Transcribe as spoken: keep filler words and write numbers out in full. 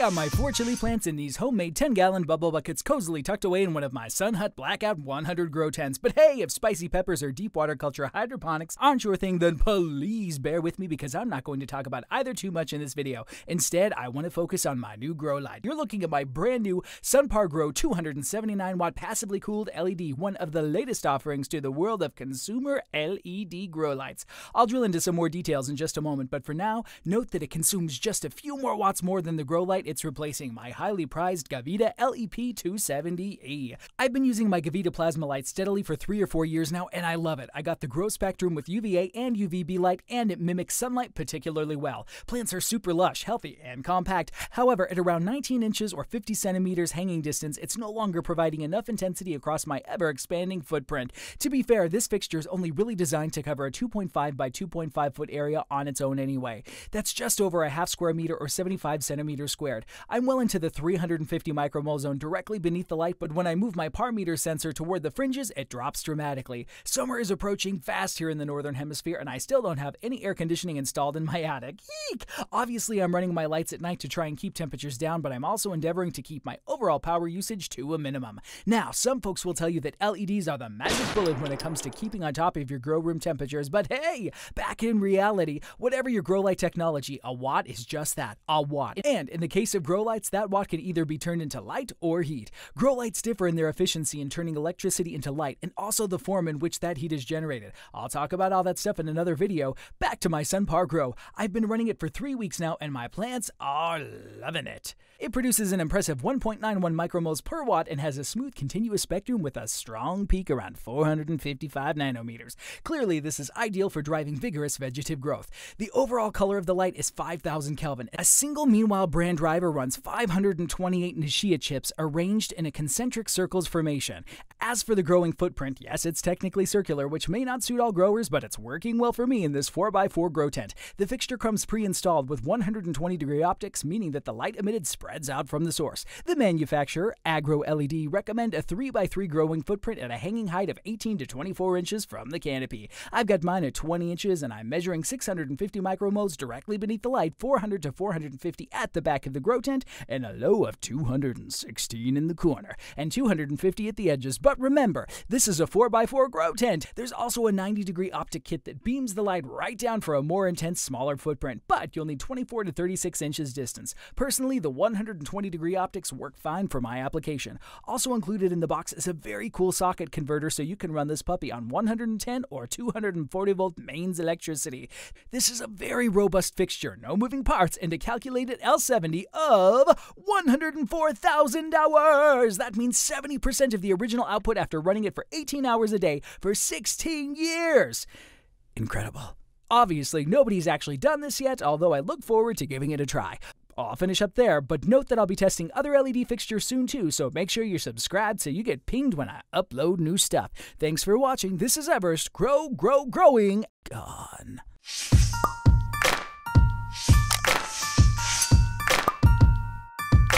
got my four chili plants in these homemade ten gallon bubble buckets cozily tucked away in one of my Sun Hut Blackout one hundred grow tents. But hey, if spicy peppers or deep water culture hydroponics aren't your thing, then please bear with me because I'm not going to talk about either too much in this video. Instead, I want to focus on my new grow light. You're looking at my brand new Sun Par Grow two hundred seventy-nine watt passively cooled L E D, one of the latest offerings to the world of consumer L E D grow lights. I'll drill into some more details in just a moment, but for now, note that it consumes just a few more watts more than the grow light it's replacing, my highly prized Gavita L E P two seventy E. I've been using my Gavita plasma light steadily for three or four years now, and I love it. I got the grow spectrum with U V A and U V B light, and it mimics sunlight particularly well. Plants are super lush, healthy, and compact. However, at around nineteen inches or fifty centimeters hanging distance, it's no longer providing enough intensity across my ever-expanding footprint. To be fair, this fixture is only really designed to cover a two point five by two point five foot area on its own anyway. That's just over a half square meter or seventy-five centimeters squared. I'm well into the three hundred fifty micromole zone directly beneath the light, but when I move my par meter sensor toward the fringes, it drops dramatically. Summer is approaching fast here in the northern hemisphere, and I still don't have any air conditioning installed in my attic. Eek! Obviously, I'm running my lights at night to try and keep temperatures down, but I'm also endeavoring to keep my overall power usage to a minimum. Now, some folks will tell you that L E Ds are the magic bullet when it comes to keeping on top of your grow room temperatures, but hey, back in reality, whatever your grow light technology, a watt is just that, a watt. And in the case of grow lights, that watt can either be turned into light or heat. Grow lights differ in their efficiency in turning electricity into light, and also the form in which that heat is generated. I'll talk about all that stuff in another video. Back to my Sun Par Grow. I've been running it for three weeks now, and my plants are loving it. It produces an impressive one point nine one micromoles per watt and has a smooth continuous spectrum with a strong peak around four hundred fifty-five nanometers. Clearly, this is ideal for driving vigorous vegetative growth. The overall color of the light is five thousand Kelvin. A single Meanwhile brand driver runs five hundred twenty-eight Nishia chips arranged in a concentric circles formation. As for the growing footprint, yes, it's technically circular, which may not suit all growers, but it's working well for me in this four by four grow tent. The fixture comes pre-installed with one hundred twenty degree optics, meaning that the light emitted spreads out from the source. The manufacturer, AgroLED, recommend a three by three growing footprint at a hanging height of eighteen to twenty-four inches from the canopy. I've got mine at twenty inches, and I'm measuring six hundred fifty micromoles directly beneath the light, four hundred to four hundred fifty at the back of the grow tent, and a low of two hundred sixteen in the corner, and two hundred fifty at the edges. But remember, this is a four by four grow tent. There's also a ninety degree optic kit that beams the light right down for a more intense, smaller footprint, but you'll need twenty-four to thirty-six inches distance. Personally, the one hundred twenty degree optics work fine for my application. Also included in the box is a very cool socket converter so you can run this puppy on one hundred ten or two hundred forty volt mains electricity. This is a very robust fixture, no moving parts, and a calculated L seventy of one hundred four thousand hours. That means seventy percent of the original output after running it for eighteen hours a day for sixteen years. Incredible. Obviously, nobody's actually done this yet, although I look forward to giving it a try. I'll finish up there, but note that I'll be testing other L E D fixtures soon too, so make sure you're subscribed so you get pinged when I upload new stuff. Thanks for watching. This is Everest. Grow, grow, growing. Gone.